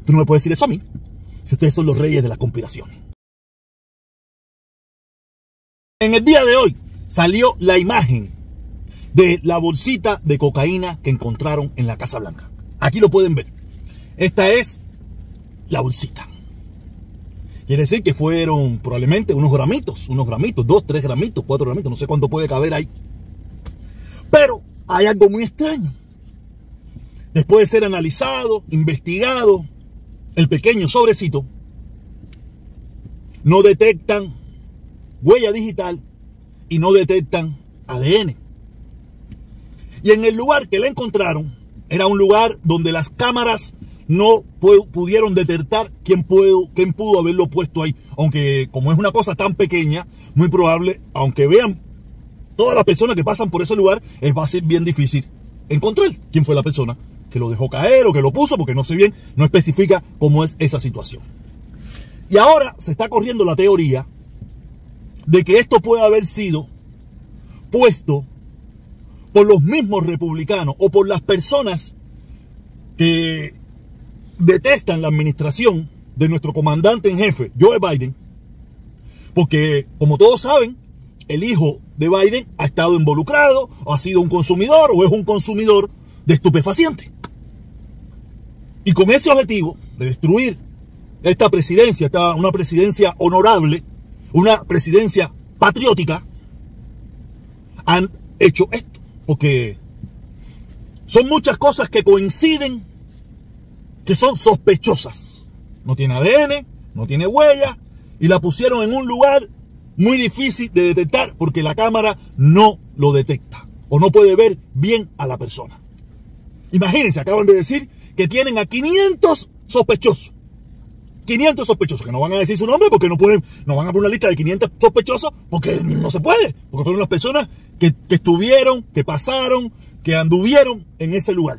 Tú no me puedes decir eso a mí, si ustedes son los reyes de las conspiraciones. En el día de hoy salió la imagen de la bolsita de cocaína que encontraron en la Casa Blanca. Aquí lo pueden ver. Esta es la bolsita. Quiere decir que fueron probablemente unos gramitos, 2, 3 gramitos, 4 gramitos, no sé cuánto puede caber ahí. Pero hay algo muy extraño. Después de ser analizado, investigado, el pequeño sobrecito, no detectan huella digital y no detectan ADN. Y en el lugar que la encontraron, era un lugar donde las cámaras no pudieron detectar quién pudo haberlo puesto ahí. Aunque como es una cosa tan pequeña, muy probable, aunque vean todas las personas que pasan por ese lugar, va a ser bien difícil encontrar quién fue la persona que lo dejó caer o que lo puso, porque no sé bien, no especifica cómo es esa situación. Y ahora se está corriendo la teoría de que esto puede haber sido puesto por los mismos republicanos o por las personas que detestan la administración de nuestro comandante en jefe, Joe Biden, porque como todos saben, el hijo de Biden ha estado involucrado, o ha sido un consumidor, o es un consumidor de estupefacientes. Y con ese objetivo de destruir esta presidencia, una presidencia honorable, una presidencia patriótica, han hecho esto. Porque son muchas cosas que coinciden, que son sospechosas. No tiene ADN, no tiene huella, y la pusieron en un lugar muy difícil de detectar porque la cámara no lo detecta o no puede ver bien a la persona. Imagínense, acaban de decir que tienen a 500 sospechosos. 500 sospechosos, que no van a decir su nombre porque no van a poner una lista de 500 sospechosos porque no se puede, porque fueron las personas que estuvieron, que pasaron, que anduvieron en ese lugar.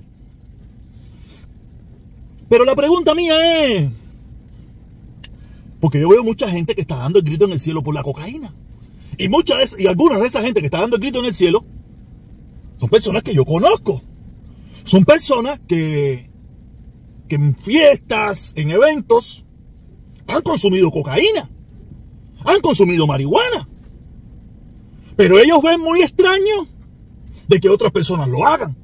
Pero la pregunta mía es, porque yo veo mucha gente que está dando el grito en el cielo por la cocaína, y algunas de esa gente que está dando el grito en el cielo son personas que yo conozco, son personas que en fiestas, en eventos, han consumido cocaína, han consumido marihuana, pero ellos ven muy extraño de que otras personas lo hagan.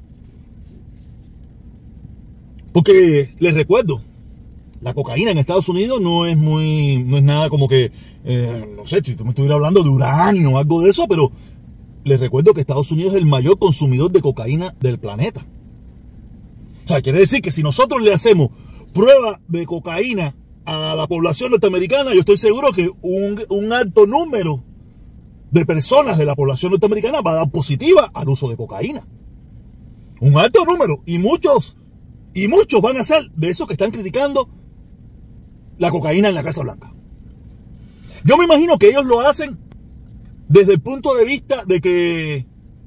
Porque les recuerdo, la cocaína en Estados Unidos no es nada como que, no sé, si tú me estuvieras hablando de uranio o algo de eso, pero les recuerdo que Estados Unidos es el mayor consumidor de cocaína del planeta. O sea, quiere decir que si nosotros le hacemos prueba de cocaína a la población norteamericana, yo estoy seguro que un alto número de personas de la población norteamericana va a dar positiva al uso de cocaína. Un alto número. Y muchos van a ser de esos que están criticando la cocaína en la Casa Blanca. Yo me imagino que ellos lo hacen desde el punto de vista de que,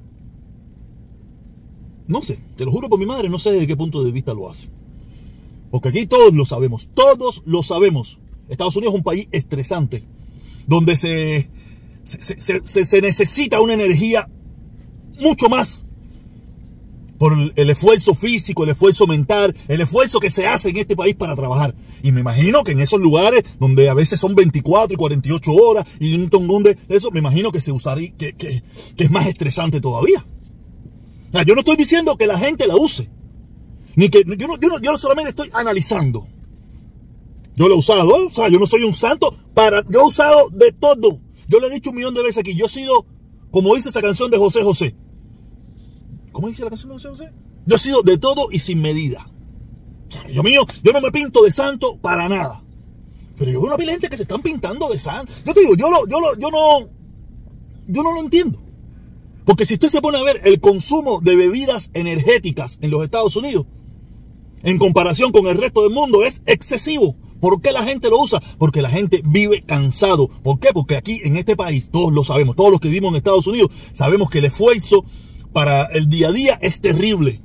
no sé, te lo juro por mi madre, no sé desde qué punto de vista lo hacen. Porque aquí todos lo sabemos, todos lo sabemos. Estados Unidos es un país estresante, donde se necesita una energía mucho más por el esfuerzo físico, el esfuerzo mental, el esfuerzo que se hace en este país para trabajar. Y me imagino que en esos lugares donde a veces son 24 y 48 horas y un tongón de eso, me imagino que se usaría, que es más estresante todavía. O sea, yo no estoy diciendo que la gente la use, ni que yo solamente estoy analizando. Yo lo he usado, o sea, yo no soy un santo, yo he usado de todo. Yo le he dicho 1.000.000 de veces aquí, yo he sido, como dice esa canción de José José. ¿Cómo dice la canción de José José? Yo he sido de todo y sin medida. Yo no me pinto de santo para nada. Pero yo veo una pila de gente que se están pintando de santo. Yo te digo, yo no lo entiendo. Porque si usted se pone a ver el consumo de bebidas energéticas en los Estados Unidos, en comparación con el resto del mundo, es excesivo. ¿Por qué la gente lo usa? Porque la gente vive cansado. ¿Por qué? Porque aquí en este país, todos lo sabemos, todos los que vivimos en Estados Unidos, sabemos que el esfuerzo para el día a día es terrible.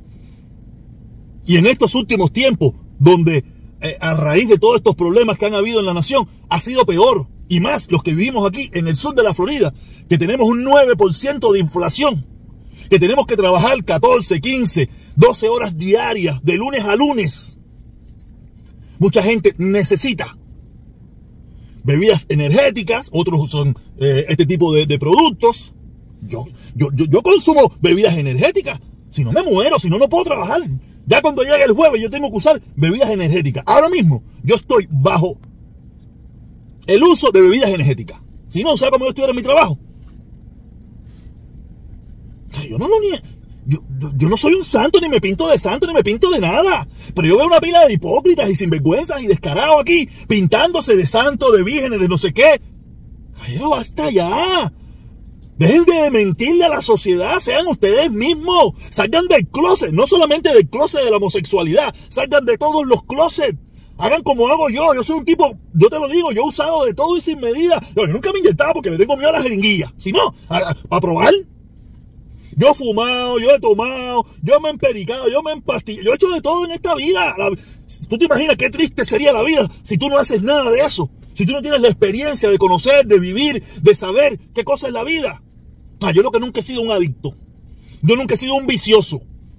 Y en estos últimos tiempos, donde a raíz de todos estos problemas que han habido en la nación, ha sido peor. Y más los que vivimos aquí en el sur de la Florida, que tenemos un 9% de inflación, que tenemos que trabajar 14, 15, 12 horas diarias, de lunes a lunes. Mucha gente necesita bebidas energéticas, otros usan este tipo de productos. Yo consumo bebidas energéticas. Si no me muero, si no, no puedo trabajar. Ya cuando llegue el jueves yo tengo que usar bebidas energéticas. Ahora mismo yo estoy bajo el uso de bebidas energéticas. Si no, ¿sabes cómo yo estuviera en mi trabajo? Yo no lo niego. Yo no soy un santo, ni me pinto de santo, ni me pinto de nada. Pero yo veo una pila de hipócritas y sinvergüenzas y descarados aquí, pintándose de santo, de vírgenes, de no sé qué. Ay, no, basta ya. Dejen de mentirle a la sociedad, sean ustedes mismos. Salgan del closet, no solamente del closet de la homosexualidad, salgan de todos los closets. Hagan como hago yo soy un tipo, yo te lo digo, yo he usado de todo y sin medida. Yo nunca me inyectaba porque le tengo miedo a la jeringuilla. Si no, a probar. Yo he fumado, yo he tomado, yo me he empericado, yo me he empastillado, yo he hecho de todo en esta vida. ¿Tú te imaginas qué triste sería la vida si tú no haces nada de eso? Si tú no tienes la experiencia de conocer, de vivir, de saber qué cosa es la vida. Yo lo que nunca he sido un adicto. Yo nunca he sido un vicioso.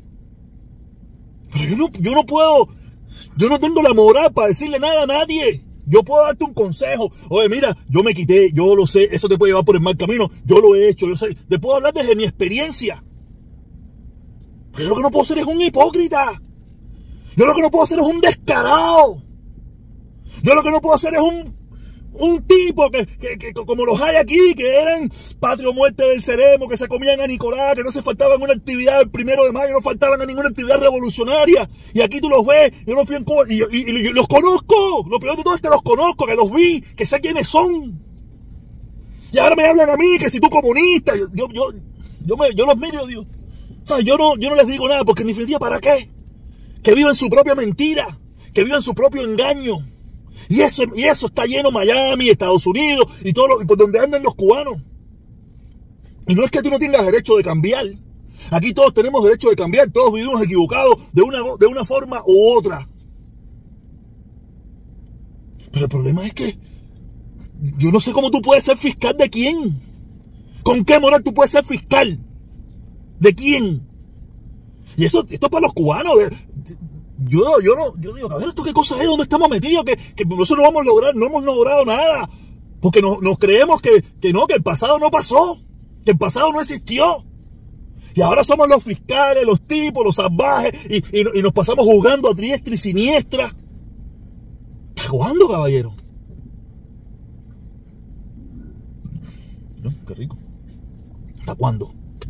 Pero yo no puedo, yo no tengo la moral para decirle nada a nadie. Yo puedo darte un consejo. Oye, mira, yo me quité, yo lo sé, eso te puede llevar por el mal camino. Yo lo he hecho, yo sé. Te puedo hablar desde mi experiencia. Pero lo que no puedo ser es un hipócrita. Yo lo que no puedo hacer es un descarado. Yo lo que no puedo hacer es un tipo que como los hay aquí, que eran patria o muerte venceremos, que se comían a Nicolás, que no se faltaban una actividad el 1 de mayo, no faltaban a ninguna actividad revolucionaria. Y aquí tú los ves, yo no fui en Cuba, y los conozco. Lo peor de todo es que los conozco, que los vi, que sé quiénes son. Y ahora me hablan a mí, que si tú comunista, yo los miro y digo, o sea, yo no les digo nada, porque en definitiva, ¿para qué? Que vivan su propia mentira, que vivan su propio engaño. Y eso está lleno Miami, Estados Unidos y todo y por donde andan los cubanos. Y no es que tú no tengas derecho de cambiar. Aquí todos tenemos derecho de cambiar, todos vivimos equivocados de una forma u otra. Pero el problema es que yo no sé cómo tú puedes ser fiscal de quién. ¿Con qué moral tú puedes ser fiscal? ¿De quién? Y esto es para los cubanos. Yo digo, a ver, ¿esto qué cosa es? ¿Dónde estamos metidos? Que eso no vamos a lograr, no hemos logrado nada. Porque nos creemos que el pasado no pasó, que el pasado no existió. Y ahora somos los fiscales, los tipos, los salvajes, y nos pasamos juzgando a diestra y siniestra. ¿Hasta cuándo, caballero? ¿No? Qué rico. ¿Hasta cuándo?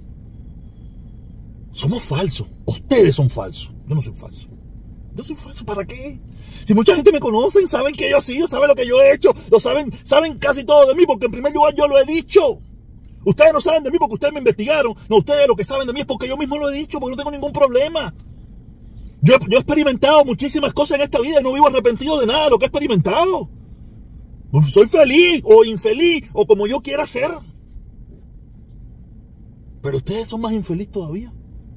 Somos falsos. Ustedes son falsos. Yo no soy falso. Yo soy falso, ¿para qué? Si mucha gente me conoce, saben que yo he sido, saben lo que yo he hecho, lo saben casi todo de mí, porque en primer lugar yo lo he dicho. Ustedes no saben de mí porque ustedes me investigaron. No, ustedes lo que saben de mí es porque yo mismo lo he dicho, porque no tengo ningún problema. Yo he experimentado muchísimas cosas en esta vida y no vivo arrepentido de nada de lo que he experimentado. Soy feliz o infeliz o como yo quiera ser. Pero ustedes son más infelices todavía.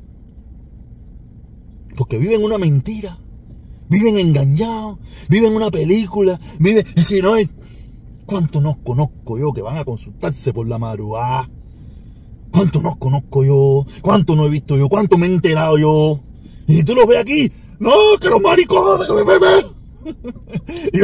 Porque viven una mentira. Viven engañados, viven una película, viven... Es decir, no es... ¿Cuántos nos conozco yo que van a consultarse por la madrugada? ¿Cuántos nos conozco yo? ¿Cuántos no he visto yo? ¿Cuántos me he enterado yo? Y tú los ves aquí, no, que los maricones, yo,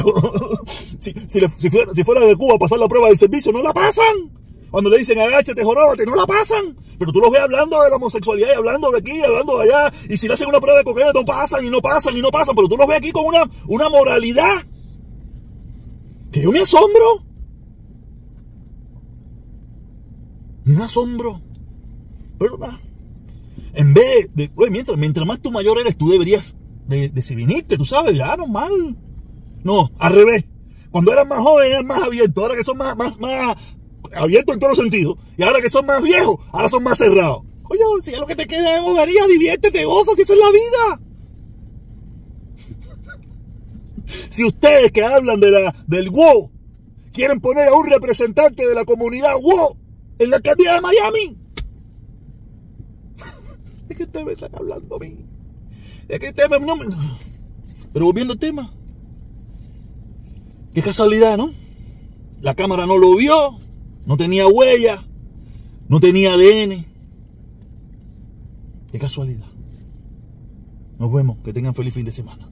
si fuera de Cuba a pasar la prueba del servicio, no la pasan. Cuando le dicen agáchate, joróbate, no la pasan. Pero tú los ves hablando de la homosexualidad y hablando de aquí, hablando de allá. Y si le hacen una prueba de cocaína, no pasan y no pasan y no pasan. Pero tú los ves aquí con una moralidad que yo me asombro. Me asombro. Pero nada. En vez de... Oye, mientras más tú mayor eres, tú deberías decidirte, tú sabes, ya, normal. No, al revés. Cuando eras más joven, eras más abierto. Ahora que son más abiertos en todos los sentidos. Y ahora que son más viejos, ahora son más cerrados. Oye, si es lo que te queda de bobería, diviértete, goza, si eso es la vida. Si ustedes que hablan del WO quieren poner a un representante de la comunidad WO en la alcaldía de Miami, ¿de qué ustedes me están hablando a mí? ¿De qué tema? No, pero volviendo al tema, qué casualidad, ¿no? La cámara no lo vio, no tenía huella, no tenía ADN. Qué casualidad. Nos vemos, que tengan feliz fin de semana.